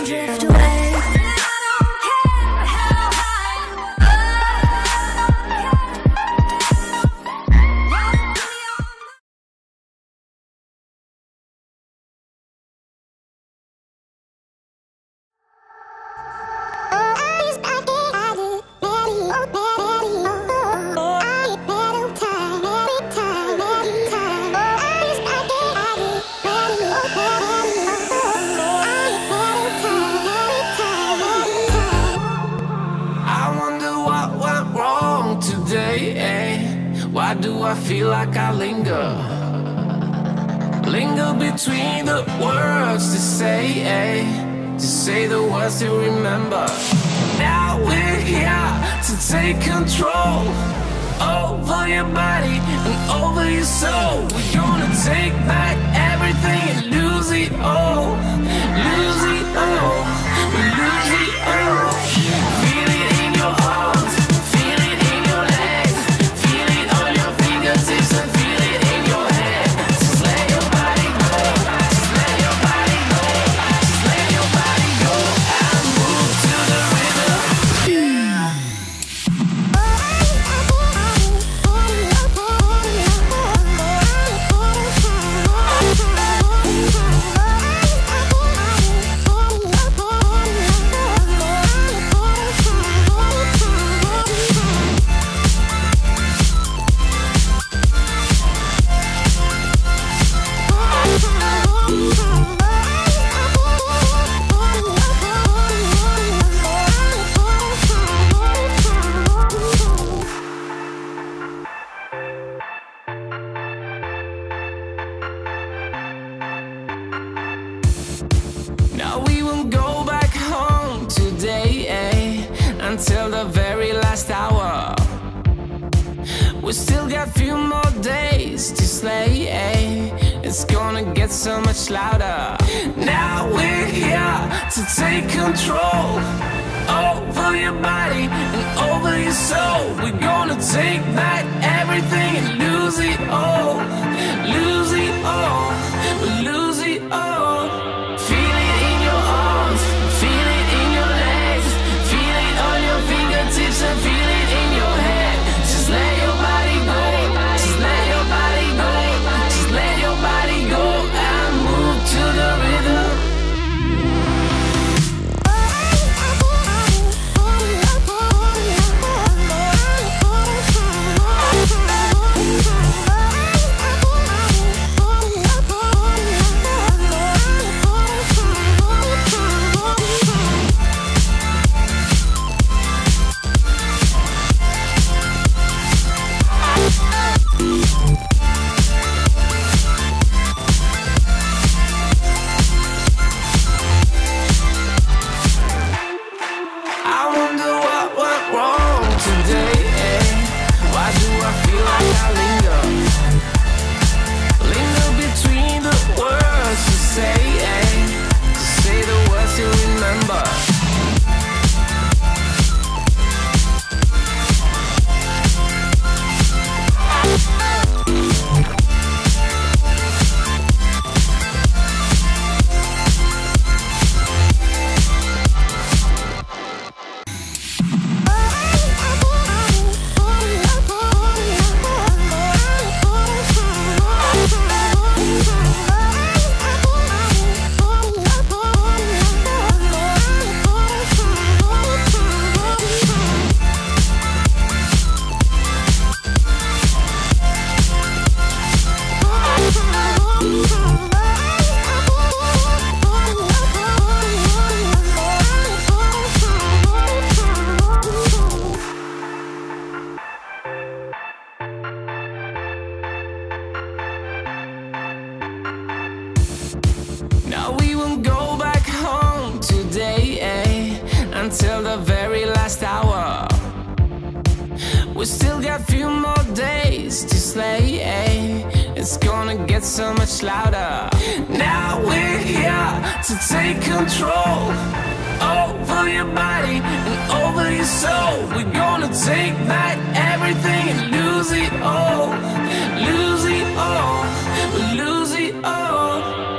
drift away. Why do I feel like I linger between the words to say the words to remember. Now we're here to take control over your body and over your soul. We're gonna take back everything and lose it all, lose it all, we lose it all. Feel it in your arms, feel it in your legs, feel it on your fingertips and feel it in your head. Just let your body go, just let your body go, just let your body go and move to the rhythm. Now we won't go back home today, until the very last hour. We still got a few more days to slay, it's gonna get so much louder. Now we're here to take control over your body and over your soul. We're gonna take back everything and lose it all, lose it all, we lose it all. Feel it in your arms, feel it in your legs, feel it on your fingertips and feel it in your head. Just let your body go, just let your body go, just let your body go and move to the rhythm. Now we won't go back home today, until the very last hour. We still got a few more days to slay, it's gonna get so much louder. Now we're here to take control over your body and over your soul. We're gonna take back everything and lose it all, lose it all, lose it all.